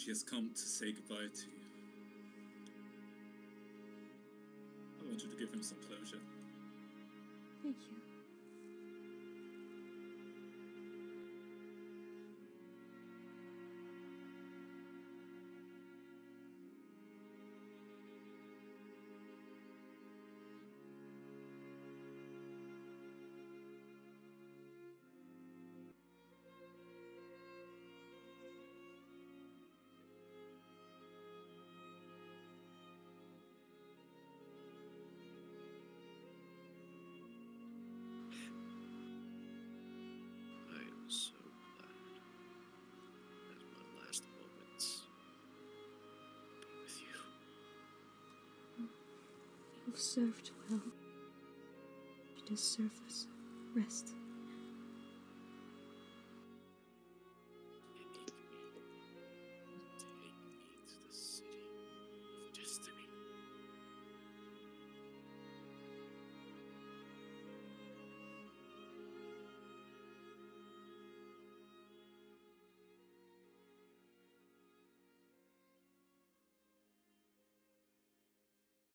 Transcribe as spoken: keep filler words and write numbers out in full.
She has come to say goodbye to you. I want you to give him some closure. Thank you. So glad that my last moments be with you. You've served well. You deserve this rest.